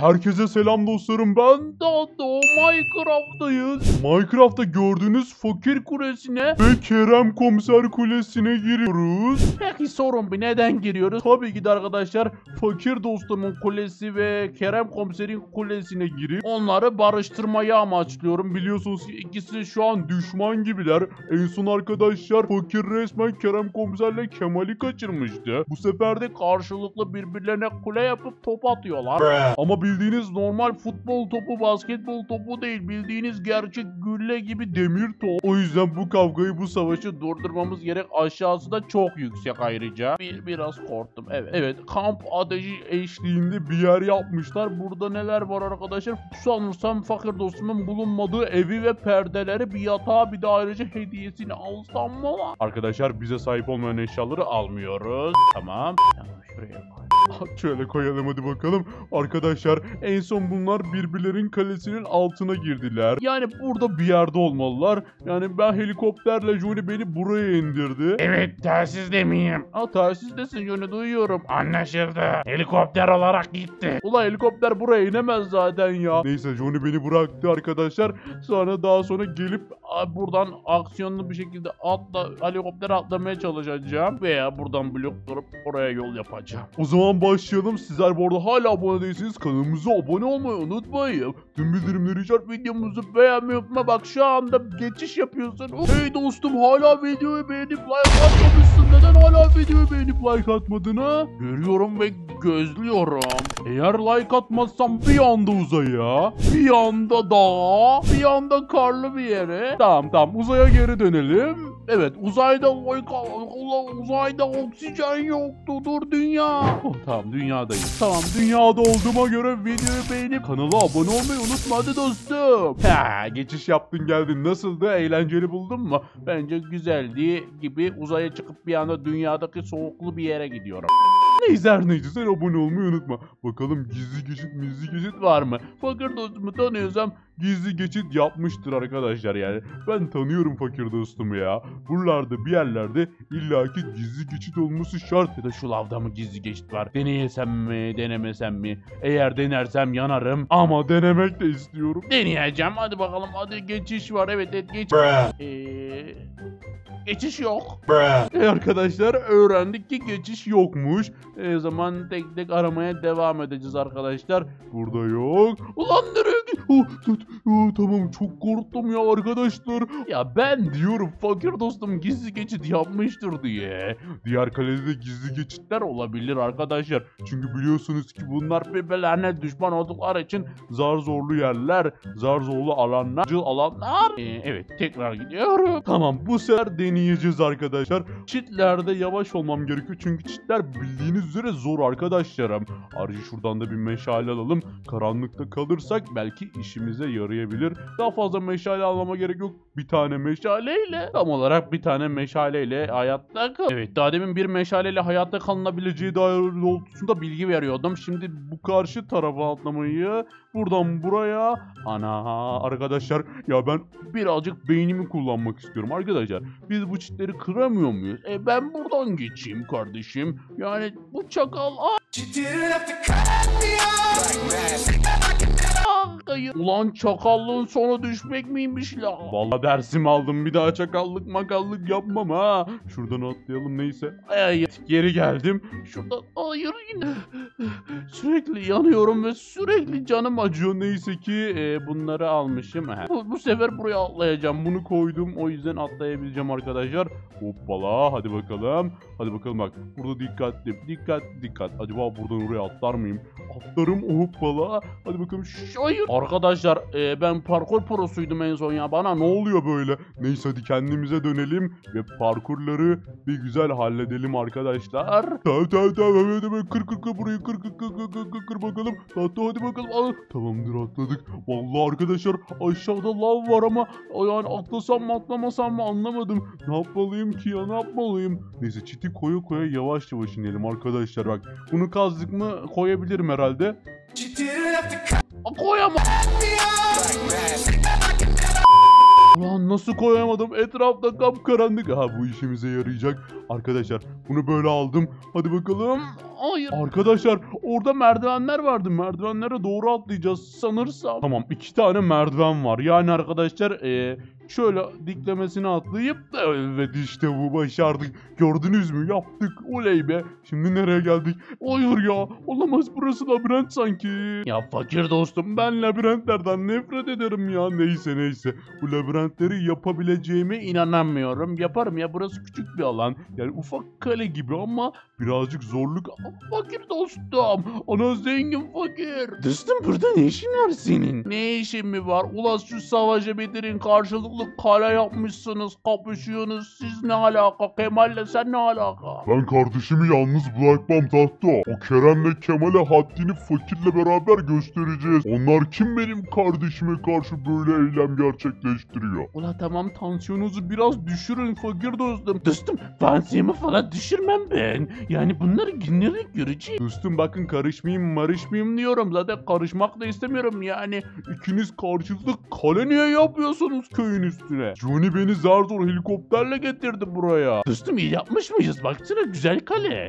Herkese selam dostlarım, ben Dado. Minecraft'tayız. Minecraft'ta gördüğünüz fakir kulesine ve Kerem Komiser kulesine giriyoruz. Peki sorun bir, neden giriyoruz? Tabii ki de arkadaşlar fakir dostumun kulesi ve Kerem Komiser'in kulesine girip onları barıştırmayı amaçlıyorum. Biliyorsunuz ki ikisi şu an düşman gibiler. En son arkadaşlar fakir resmen Kerem Komiser'le Kemal'i kaçırmıştı. Bu sefer de karşılıklı birbirlerine kule yapıp top atıyorlar. Ama bildiğiniz normal futbol topu, basketbol topu değil. Bildiğiniz gerçek gülle gibi demir top. O yüzden bu kavgayı, bu savaşı durdurmamız gerek. Aşağısı da çok yüksek ayrıca. Biraz korktum. Evet. Kamp ateşi eşliğinde bir yer yapmışlar. Burada neler var arkadaşlar? Sanırsam fakir dostumun bulunmadığı evi ve perdeleri, bir yatağı, bir de ayrıca hediyesini alsam mı? Arkadaşlar bize sahip olmayan eşyaları almıyoruz. Tamam. Şuraya koy. Şöyle koyalım hadi bakalım. Arkadaşlar en son bunlar birbirlerinin kalesinin altına girdiler. Yani burada bir yerde olmalılar. Yani ben helikopterle Johnny beni buraya indirdi. Evet, telsizde miyim? Telsizdesin Johnny, duyuyorum. Anlaşıldı. Helikopter olarak gitti. Ulan helikopter buraya inemez zaten ya. Neyse Johnny beni bıraktı arkadaşlar. Daha sonra gelip buradan aksiyonlu bir şekilde helikopter atlamaya çalışacağım. Veya buradan blok kırıp oraya yol yapacağım. O zaman başlayalım. Sizler bu arada hala abone değilseniz kanalımıza abone olmayı unutmayın. Tüm bildirimleri açıp videomuzu beğenmeyi unutma. Bak şu anda geçiş yapıyorsun. Hey dostum, hala videoyu beğenip like atmamışsın. Neden hala videoyu beğenip like atmadın ha? Görüyorum ve gözlüyorum. Eğer like atmazsam bir anda uzaya, bir anda dağa, bir anda karlı bir yere. Tamam uzaya geri dönelim. Evet, uzayda oksijen yoktu. Dur dünya. Tamam dünyadayım. Tamam dünyada olduğuma göre videoyu beğenip kanala abone olmayı unutma hadi dostum. Geçiş yaptın geldin. Nasıldı? Eğlenceli buldun mu? Bence güzeldi gibi. Uzaya çıkıp bir anda dünyadaki soğuklu bir yere gidiyorum. Neyse her neyse, sen abone olmayı unutma. Bakalım gizli geçit var mı? Fakir dostumu tanıyorsam gizli geçit yapmıştır arkadaşlar yani. Ben tanıyorum fakir dostumu ya. Buralarda bir yerlerde illaki gizli geçit olması şart. Ya da şu lavda mı gizli geçit var? Deneyesem mi, denemesem mi? Eğer denersem yanarım. Ama denemek de istiyorum. Deneyeceğim. Hadi bakalım. Hadi geçiş var. Evet geçiş. Geçiş yok. Arkadaşlar öğrendik ki geçiş yokmuş. O zaman tek tek aramaya devam edeceğiz arkadaşlar. Burada yok. Ulan nereye tamam, çok korktum ya arkadaşlar. Ya ben diyorum fakir dostum gizli geçit yapmıştır diye. Diğer kalede de gizli geçitler olabilir arkadaşlar. Çünkü biliyorsunuz ki bunlar birbirlerine düşman oldukları için zar zorlu yerler, zar zorlu alanlar. Evet tekrar gidiyorum. Tamam, bu sefer deneyeceğiz arkadaşlar. Çitlerde yavaş olmam gerekiyor çünkü çitler bildiğiniz üzere zor arkadaşlarım. Ayrıca şuradan da bir meşale alalım. Karanlıkta kalırsak belki işimize yarayabilir. Daha fazla meşale almama gerek yok. Bir tane meşaleyle, tam olarak bir tane meşaleyle hayatta kal. Evet, daha demin bir meşaleyle hayatta kalınabileceği dair doğrultusunda bilgi veriyordum. Şimdi bu karşı tarafa atlamayı, buradan buraya. Arkadaşlar ya ben birazcık beynimi kullanmak istiyorum arkadaşlar. Biz bu çitleri kıramıyor muyuz? Ben buradan geçeyim kardeşim. Yani bu çakal... Ulan çakallığın sonu düşmek miymiş la? Vallahi dersimi aldım, bir daha çakallık makallık yapmam ha. Şuradan atlayalım neyse. Geri geldim. Şuradan hayır yine. Sürekli yanıyorum ve sürekli canım acıyor. Neyse ki bunları almışım. Bu sefer buraya atlayacağım. Bunu koydum, o yüzden atlayabileceğim arkadaşlar. Hoppala, hadi bakalım. Hadi bakalım bak. Burada dikkat. Acaba buradan oraya atlar mıyım? Atlarım, hoppala. Hadi bakalım. Hayır. Arkadaşlar ben parkur prosuydum en son ya. Bana ne oluyor böyle? Neyse hadi kendimize dönelim ve parkurları bir güzel halledelim arkadaşlar. Tamam. Kır burayı kır bakalım. Hadi bakalım. Tamamdır, atladık. Vallahi arkadaşlar aşağıda lav var ama yani atlasam mı atlamasam mı anlamadım. Ne yapmalıyım ki ya, ne yapmalıyım? Neyse çiti koya yavaş inelim arkadaşlar bak. Bunu kazdık mı koyabilirim herhalde. Koyamam. Ulan nasıl koyamadım? Etrafta kapkaranlık. Ha, bu işimize yarayacak. Arkadaşlar bunu böyle aldım. Hadi bakalım. Hayır. Arkadaşlar orada merdivenler vardı. Merdivenlere doğru atlayacağız sanırsam. Tamam, 2 tane merdiven var. Yani arkadaşlar şöyle diklemesine atlayıp evet işte bu, başardık. Gördünüz mü? Yaptık. Oley be. Şimdi nereye geldik? Hayır ya. Olamaz, burası labirent sanki. Ya fakir dostum, ben labirentlerden nefret ederim ya. Neyse. Bu labirentleri yapabileceğime inanamıyorum. Yaparım ya, burası küçük bir alan. Yani ufak kale gibi ama birazcık zorluk. Fakir dostum. Ana zengin fakir. Dostum, burada ne işin var senin? Ne işin mi var? Ulan şu savaşı bitirin, karşılıklı kale yapmışsınız, kapışıyorsunuz. Siz ne alaka? Kemal'le sen ne alaka? Ben kardeşimi yalnız bırakmam tahta. O Kerem'le Kemal'e haddini fakirle beraber göstereceğiz. Onlar kim benim kardeşime karşı böyle eylem gerçekleştiriyor? Ula tamam, tansiyonunuzu biraz düşürün fakir dostum. Dostum, tansiyonu falan düşürmem ben. Yani bunları günlük göreceğiz. Dostum bakın, karışmayayım diyorum. Zaten karışmak da istemiyorum yani. İkiniz karşılıklı kale niye yapıyorsunuz köyün üstüne? Johnny beni zar zor helikopterle getirdi buraya. Dostum iyi yapmış mıyız? Baksana, güzel kale.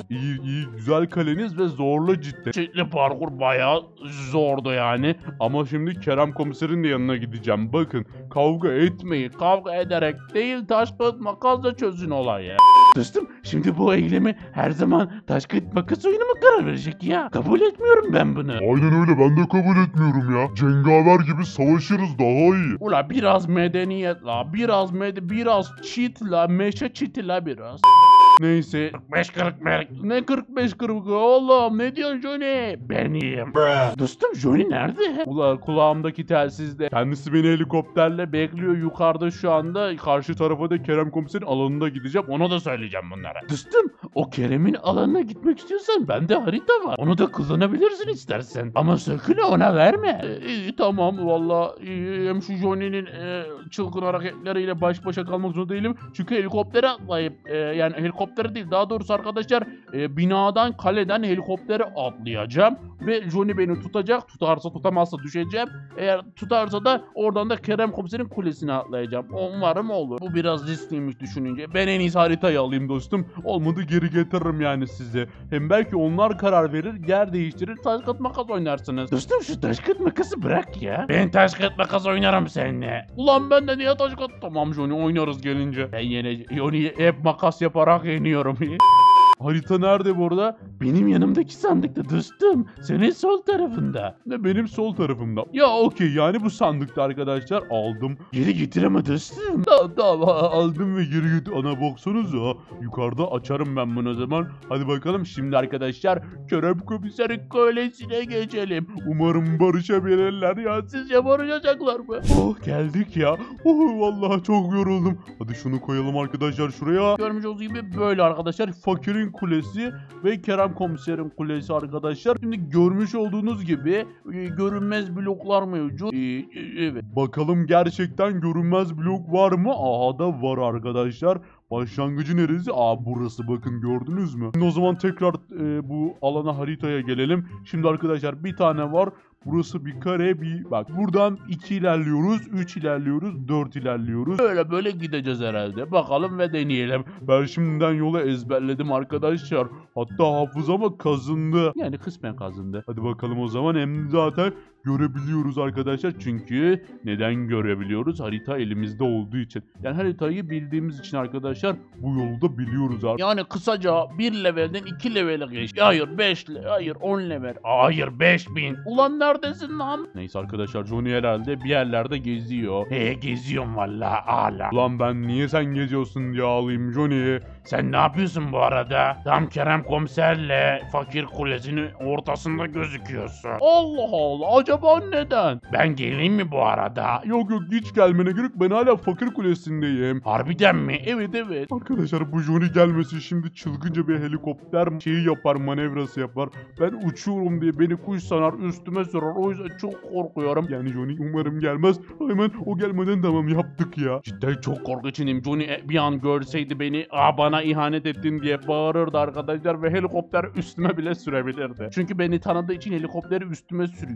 İyi güzel kaleniz ve zorlu cidden. Çeşitli parkur bayağı zordu yani. Ama şimdi Kerem komiserin de yanına gideceğim. Bakın, kavga etmeyin. Kavga ederek değil, taş kağıt makasla çözün olayı. Dostum, şimdi bu eylemi her zaman taş kağıt makas oyunu mu karar verecek ya? Kabul etmiyorum ben bunu. Aynen öyle, ben de kabul etmiyorum ya. Cengaver gibi savaşırız, daha iyi. Ula biraz medeniyet la, biraz cheat la, meşe cheat'i la biraz. Neyse. 45-40 Ne 45-40 oğlum, ne diyorsun Johnny? benim. Dostum, Johnny nerede? Ula kulağımdaki telsizde. Kendisi beni helikopterle bekliyor yukarıda şu anda. Karşı tarafa da Kerem komiserin alanına gideceğim. Ona da söyleyeceğim bunlara. Dostum, o Kerem'in alanına gitmek istiyorsan bende harita var. Onu da kullanabilirsin istersen. Ama sakın ona verme. İyi tamam, valla hem şu Johnny'nin çılgın hareketleriyle baş başa kalmak zorunda değilim. Çünkü helikoptere atlayıp yani helikoptere değil, daha doğrusu arkadaşlar binadan, kaleden helikoptere atlayacağım. Ve Johnny beni tutacak. Tutarsa, tutamazsa düşeceğim. Eğer tutarsa da oradan da Kerem komiserin kulesine atlayacağım. Umarım olur. Bu biraz riskliymiş düşününce. Ben en iyisi haritayı alayım dostum. Olmadı geri getiririm yani size. Hem belki onlar karar verir, yer değiştirir, taş kağıt makas oynarsınız. Dostum, şu taş kağıt makası bırak ya. Ben taş kağıt makas oynarım seninle. Ulan ben de niye taş kağıt? Tamam Johnny, oynarız gelince. Ben yine Johnny'yi hep makas yaparak yeniyorum. Harita nerede bu arada? Benim yanımdaki sandıkta dostum. Senin sol tarafında. Ne, benim sol tarafımda. Ya okey, yani bu sandıkta arkadaşlar, aldım. Geri getir ama dostum. Tamam aldım ve geri getir. Ana baksanıza. Yukarıda açarım ben bunu o zaman. Hadi bakalım şimdi arkadaşlar. Kerem komiserin kalesine geçelim. Umarım barışabilirler ya. Sizce barışacaklar mı? Oh, geldik ya. Oh, vallahi çok yoruldum. Hadi şunu koyalım arkadaşlar şuraya. Görmüş olduğunuz gibi böyle arkadaşlar. Fakirin kulesi ve Kerem komiserin kulesi arkadaşlar. Şimdi görmüş olduğunuz gibi görünmez bloklar mevcut. Evet. Bakalım gerçekten görünmez blok var mı? Aha da var arkadaşlar. Başlangıcı neresi? Burası, bakın gördünüz mü? Şimdi o zaman tekrar bu alana, haritaya gelelim. Şimdi arkadaşlar bir tane var. Burası bir kare, bak buradan 2 ilerliyoruz, 3 ilerliyoruz, 4 ilerliyoruz. Böyle gideceğiz herhalde. Bakalım ve deneyelim. Ben şimdiden yolu ezberledim arkadaşlar. Hatta hafızama kazındı. Yani kısmen kazındı. Hadi bakalım o zaman, hem zaten görebiliyoruz arkadaşlar. Çünkü neden görebiliyoruz? Harita elimizde olduğu için. Yani haritayı bildiğimiz için arkadaşlar bu yolu da biliyoruz artık. Yani kısaca 1 levelden 2 levele geç. Hayır 5 hayır 10 level. Hayır 5000. Ulan neredesin lan? Neyse arkadaşlar, Johnny herhalde bir yerlerde geziyor. Geziyorum valla hala. Ulan ben niye sen geziyorsun diye ağlayayım Johnny. Sen ne yapıyorsun bu arada? Tam Kerem komiserle fakir kulesinin ortasında gözüküyorsun. Allah Allah, acaba neden? Ben geleyim mi bu arada? Yok hiç gelmene gerek, ben hala fakir kulesindeyim. Harbiden mi? Evet. Arkadaşlar bu Johnny gelmesin, şimdi çılgınca bir helikopter şeyi yapar, manevrası yapar. Ben uçuyorum diye beni kuş sanar, üstüme sorar, o yüzden çok korkuyorum. Yani Johnny umarım gelmez. Hemen o gelmeden tamam yaptık ya. Cidden çok korkunçum. Johnny bir an görseydi beni, bana ihanet ettin diye bağırırdı arkadaşlar ve helikopter üstüme bile sürebilirdi. Çünkü beni tanıdığı için helikopteri üstüme sürüyor.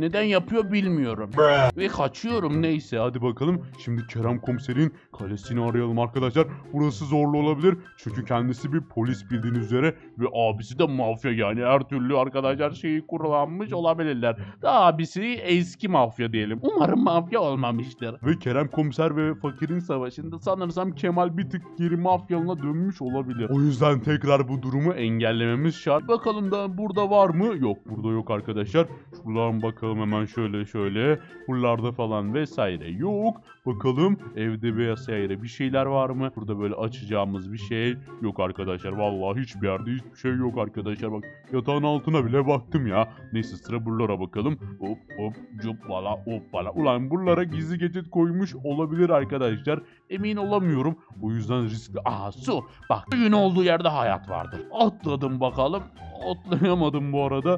Neden yapıyor bilmiyorum. Ve kaçıyorum neyse hadi bakalım. Şimdi Kerem komiserin kalesini arayalım arkadaşlar. Burası zorlu olabilir. Çünkü kendisi bir polis bildiğiniz üzere. Ve abisi de mafya yani her türlü arkadaşlar şeyi kullanmış olabilirler. Abisi eski mafya diyelim. Umarım mafya olmamıştır. Ve Kerem komiser ve fakirin savaşında sanırsam Kemal bir tık geri mafyalına dönmüş olabilir. O yüzden tekrar bu durumu engellememiz şart. Bakalım da burada var mı? Yok, burada yok arkadaşlar. Şuradan bakalım hemen şöyle. Buralarda falan vesaire yok. Bakalım evde vesaire bir şeyler var mı? Burada böyle açacağımız bir şey yok arkadaşlar. Vallahi hiçbir yerde hiçbir şey yok arkadaşlar. Bak yatağın altına bile baktım ya. Neyse sıra buralara bakalım. Hop cuppala hoppala. Ulan buralara gizli geçit koymuş olabilir arkadaşlar. Emin olamıyorum. O yüzden riskli. Aha su. Bak suyun olduğu yerde hayat vardır. Atladım bakalım. Atlayamadım bu arada.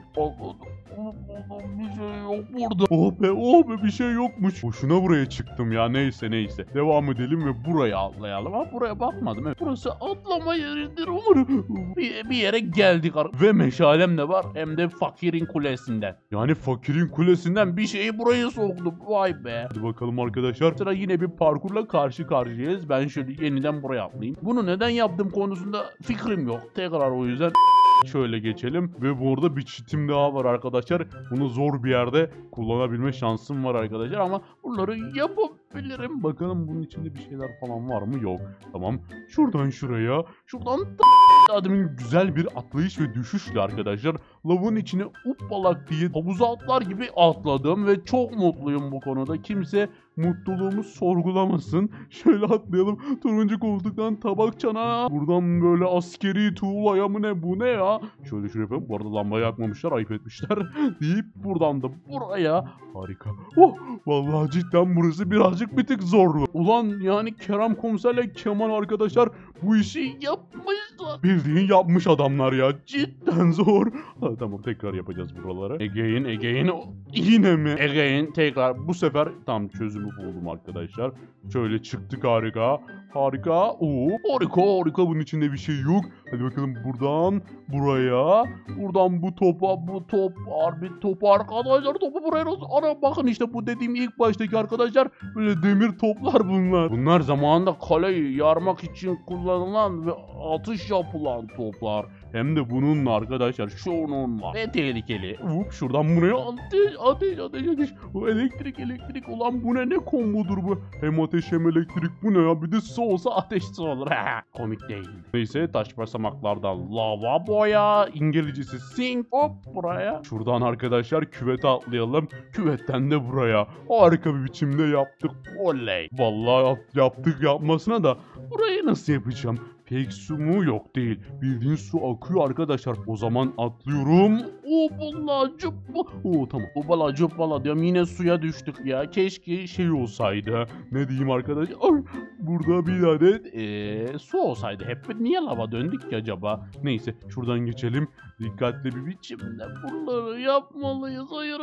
Bir şey yok burada. Oh be bir şey yokmuş. Boşuna buraya çıktım ya neyse. Devam edelim ve buraya atlayalım. Ha buraya bakmadım. Evet. Burası atlama yeridir umarım. Bir yere geldik. Ve meşalem de var hem de fakirin kulesinden. Yani fakirin kulesinden bir şeyi buraya soktum. Vay be. Hadi bakalım arkadaşlar. Sıra yine bir parkurla karşı karşıyayız. Ben şöyle yeniden buraya atlayayım. Bunu neden yaptım konusunda fikrim yok. Tekrar o yüzden şöyle geçelim ve burada bir çitim daha var arkadaşlar. Bunu zor bir yerde kullanabilme şansım var arkadaşlar ama bunları yapabilirim. Bakalım bunun içinde bir şeyler falan var mı? Yok. Tamam. Şuradan şuraya. Şuradan adımın güzel bir atlayış ve düşüşle arkadaşlar. Lavın içine uppalak diye havuza atlar gibi atladım ve çok mutluyum bu konuda. Kimse mutluluğumu sorgulamasın. Şöyle atlayalım. Turuncu koltuktan tabak çana. Buradan böyle askeri tuğlaya mı ne bu ne ya? Şöyle yapalım. Bu arada lambayı yakmamışlar, ayıp etmişler. Deyip buradan da buraya. Harika. Oh, vallahi cidden burası birazcık bir tık zorlu. Ulan yani Kerem komiserle Kemal arkadaşlar bu işi yapmışlar. Bildiğin yapmış adamlar ya. Cidden zor. Ha, tamam tekrar yapacağız buraları. Again. Yine mi? Again tekrar. Bu sefer tam çözümü buldum arkadaşlar. Şöyle çıktık harika. Oo, harika. Bunun içinde bir şey yok. Hadi bakalım buradan buraya. Buradan bu topa. Bu top. Harbi top arkadaşlar. Topu buraya nasıl? Ana bakın işte bu dediğim ilk baştaki arkadaşlar. Böyle demir toplar bunlar. Bunlar zamanında kaleyi yarmak için kullanılan ve atış yapılan toplar. Hem de bununla arkadaşlar şununla. Ve tehlikeli. Şuradan buraya ateş. O elektrik. Ulan bu ne kombodur bu? Hem ateş hem elektrik bu ne ya? Bir de su olsa ateşsiz olur. Komik değil. Neyse taş basamaklardan lava boya. İngilizcesi sink. Hop buraya. Şuradan arkadaşlar küvete atlayalım. Küvetten de buraya. Harika bir biçimde yaptık. Oley. Vallahi yapmasına da burayı nasıl yapacağım? Pek su mu? Yok değil. Bildiğin su akıyor arkadaşlar. O zaman atlıyorum. Tamam. Hoppala diyorum. Yine suya düştük ya. Keşke şey olsaydı. Ne diyeyim arkadaşlar? Burada bir adet su olsaydı. Hep niye lava döndük ki acaba? Neyse şuradan geçelim. Dikkatli bir biçimde bunları yapmalıyız. Hayır.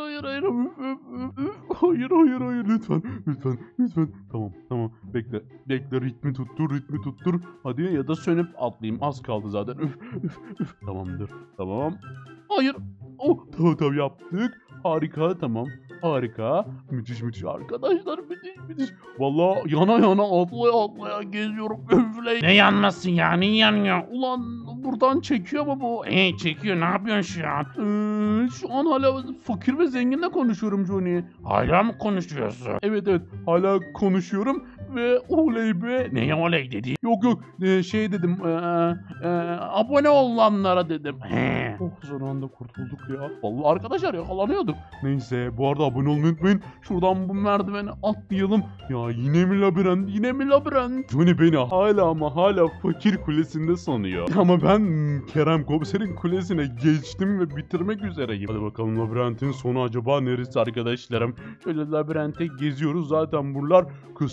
Hayır. Lütfen. Tamam. Bekle. Ritmi tuttur. Hadi ya da sönüp atlayayım. Az kaldı zaten. Tamamdır. Tamam. Hayır. Tamam yaptık. Harika tamam. Harika. Müthiş arkadaşlar. Müthiş. Vallahi yana atlaya geziyorum. Üfley. Ne yanmasın ya? Ne yanıyor? Ulan buradan çekiyor mu bu? Çekiyor. Ne yapıyorsun şu an? Şu an hala fakir ve zenginle konuşuyorum Johnny. Hala mı konuşuyorsun? Evet hala konuşuyorum ve oley be. Neye oley dedi? Yok şey dedim abone olanlara dedim. Son anda kurtulduk ya. Vallahi arkadaşlar yakalanıyorduk. Neyse bu arada abone olmayı unutmayın. Şuradan bu merdiveni atlayalım. Ya yine mi labirent? Johnny beni hala fakir kulesinde sanıyor. Ama ben Kerem komiserin kulesine geçtim ve bitirmek üzereyim. Hadi bakalım labirentin sonu acaba neresi arkadaşlarım? Şöyle labirente geziyoruz. Zaten buralar kısa yerler.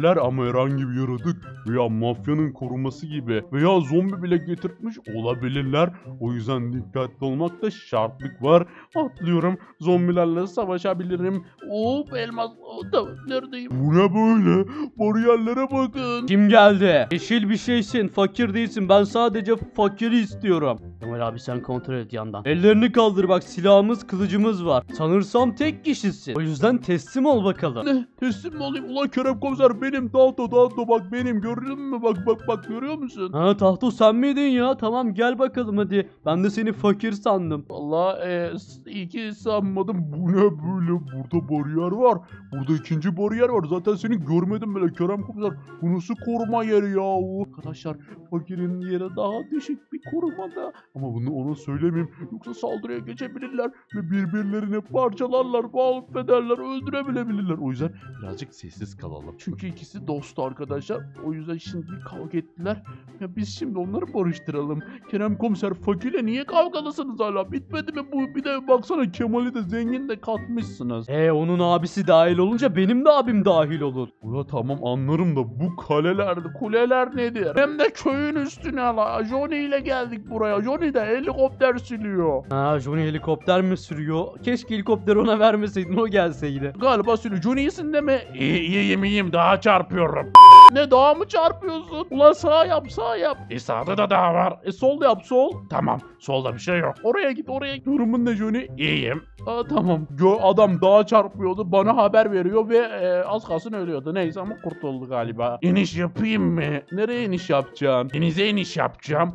haberler ama herhangi bir yaratık veya mafyanın koruması gibi veya zombi bile getirtmiş olabilirler. O yüzden dikkatli olmakta şartlık var. Atlıyorum. Zombilerle savaşabilirim. Elmas. Neredeyim? Bu ne böyle? Bariyerlere bakın. Kim geldi? Yeşil bir şeysin, fakir değilsin. Ben sadece fakiri istiyorum. Kemal abi sen kontrol et yandan. Ellerini kaldır bak, silahımız, kılıcımız var. Sanırsam tek kişisin. O yüzden teslim ol bakalım. Ne? Teslim mi olayım? Ulan Kerem komiser benim. Tahto bak benim. Gördün mü? Bak görüyor musun? Ha Tahto sen miydin ya? Tamam gel bakalım hadi. Ben de seni fakir sandım. Vallahi iyi ki sanmadım. Bu ne böyle? Burada bariyer var. Burada ikinci bariyer var. Zaten seni görmedim bile Kerem komiser. Bu nasıl koruma yeri ya? Arkadaşlar fakirin yeri daha düşük bir korumada. Ama bunu ona söylemeyeyim. Yoksa saldırıya geçebilirler. Ve birbirlerini parçalarlar, mahvederler, öldürebilebilirler. O yüzden birazcık sessiz kalalım. Çünkü ikisi dost arkadaşlar. O yüzden şimdi kavga ettiler. Ya biz şimdi onları barıştıralım. Kerem komiser fakirle niye kavgalısınız hala? Bitmedi mi bu? Bir de baksana Kemal'i de zengin de katmışsınız. Onun abisi dahil olunca benim de abim dahil olur. Ula tamam anlarım da bu kuleler nedir? Hem de köyün üstüne la. Johnny ile geldik buraya. Johnny de helikopter sürüyor. Ha Johnny helikopter mi sürüyor? Keşke helikopteri ona vermeseydin, o gelseydi. Galiba sürüyor. Johnny iyisin deme. İyiyim daha çarpıyorum. Ne daha mı çarpıyorsun? Ulan sağ yap. Sağda da daha var. Sol yap sol. Tamam solda bir şey yok. Oraya git. Durumun ne Johnny? İyiyim. Tamam. Adam dağa çarpıyordu. Bana haber veriyor ve az kalsın ölüyordu. Neyse ama kurtuldu galiba. İniş yapayım mı? Nereye iniş yapacaksın? Denize iniş yapacağım.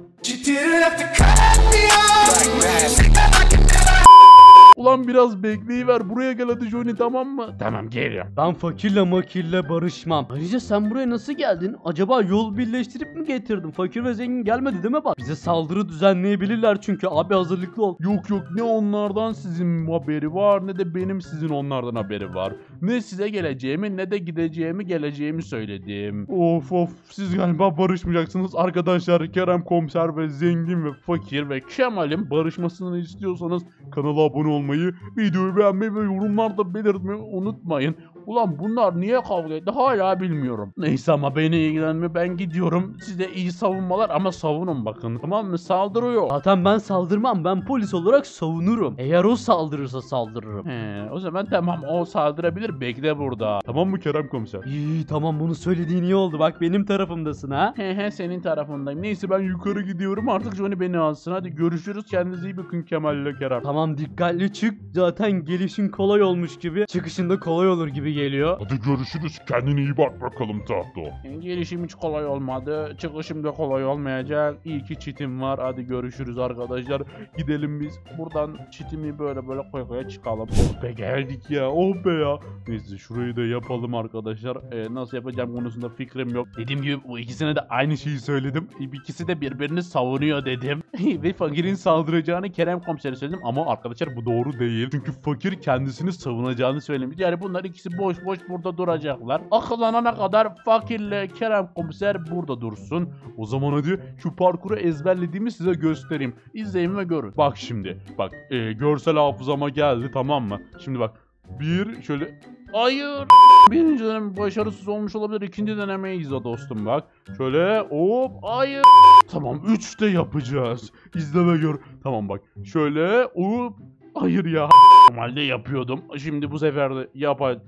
Ulan biraz bekleyiver. Buraya gel hadi Johnny tamam mı? Tamam geliyorum. Ben fakirle makirle barışmam. Ayrıca sen buraya nasıl geldin? Acaba yol birleştirip mi getirdin? Fakir ve zengin gelmedi değil mi bak? Bize saldırı düzenleyebilirler çünkü abi, hazırlıklı ol. Yok ne onlardan sizin haberi var ne de benim sizin onlardan haberi var. Ne size geleceğimi ne de geleceğimi söyledim. Of siz galiba barışmayacaksınız arkadaşlar. Kerem komiser ve zengin ve fakir ve Kemal'in barışmasını istiyorsanız kanala abone olmayı, videoyu beğenmeyi ve yorumlarda belirtmeyi unutmayın. Ulan bunlar niye kavga etti hala bilmiyorum. Neyse ama beni ilgilenmiyor, ben gidiyorum. Size iyi savunmalar ama savunun bakın, tamam mı? Saldırıyor. Zaten ben saldırmam, ben polis olarak savunurum. Eğer o saldırırsa saldırırım. O zaman tamam, o saldırabilir, bekle burada. Tamam mı Kerem komiser? İyi tamam, bunu söylediğin iyi oldu, bak benim tarafımdasın ha. Senin tarafındayım. Neyse ben yukarı gidiyorum artık, Johnny beni alsın. Hadi görüşürüz, kendinize iyi bakın Kemal ile Kerem. Tamam dikkatli çık, zaten gelişin kolay olmuş gibi, çıkışında kolay olur gibi geliyor. Hadi görüşürüz. Kendine iyi bak bakalım Tahto. Gelişim hiç kolay olmadı. Çıkışım da kolay olmayacak. İyi ki çitim var. Hadi görüşürüz arkadaşlar. Gidelim biz. Buradan çitimi böyle koya çıkalım. Oh be geldik ya. Oh be ya. Neyse şurayı da yapalım arkadaşlar. Nasıl yapacağım konusunda fikrim yok. Dediğim gibi bu ikisine de aynı şeyi söyledim. İkisi de birbirini savunuyor dedim. Ve fakirin saldıracağını Kerem komisere söyledim. Ama arkadaşlar bu doğru değil. Çünkü fakir kendisini savunacağını söylemiş. Yani bunlar ikisi boş burada duracaklar. Akıllanana kadar fakirle Kerem komiser burada dursun. O zaman hadi şu parkuru ezberlediğimi size göstereyim. İzleyin ve görün. Bak şimdi. Bak görsel hafızama geldi, tamam mı? Şimdi bak. Şöyle. Hayır. Birinci deneme başarısız olmuş olabilir. İkinci denemeyi izle dostum bak. Şöyle hop. Hayır. Tamam 3'te yapacağız. İzle ve gör. Tamam bak. Şöyle hop. Hayır ya. Normalde yapıyordum. Şimdi bu sefer de yapacağım.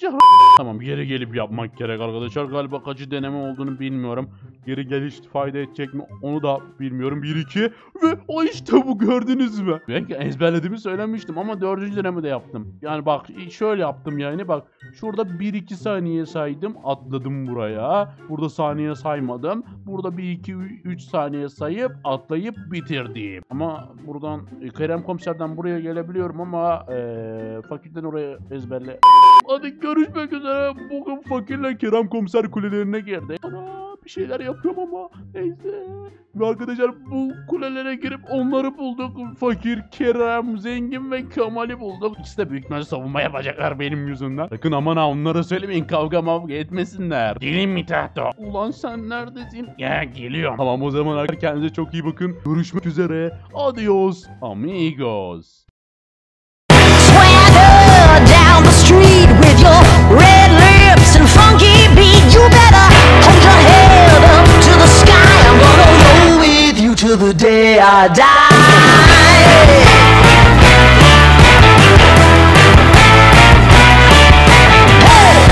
Tamam geri gelip yapmak gerek arkadaşlar. Galiba kaçı deneme olduğunu bilmiyorum. Geri geliş fayda edecek mi onu da bilmiyorum. 1-2 ve o işte bu, gördünüz mü? Ben ezberlediğimi söylemiştim ama 4. denemede yaptım. Yani bak şöyle yaptım yani, bak. Şurada 1-2 saniye saydım, atladım buraya. Burada saniye saymadım. Burada 1-2-3 saniye sayıp atlayıp bitirdim. Ama buradan Kerem komiserden buraya gelebiliyorum ama fakirden oraya ezberle. Hadi görüşmek üzere. Bugün fakirle Kerem komiser kulelerine girdi. Ana bir şeyler yapıyorum ama neyse. Ve arkadaşlar bu kulelere girip onları bulduk. Fakir, Kerem, zengin ve Kemal'i bulduk. İkisi de büyük ihtimalle savunma yapacaklar benim yüzümden. Sakın aman ha onlara söylemeyin, kavga etmesinler. Gelin mi Tahto? Ulan sen neredesin? Ya geliyorum. Tamam o zaman arkadaşlar kendinize çok iyi bakın. Görüşmek üzere. Adios amigos. Swagger down the street with your red lips and funky beat. You till the day I die.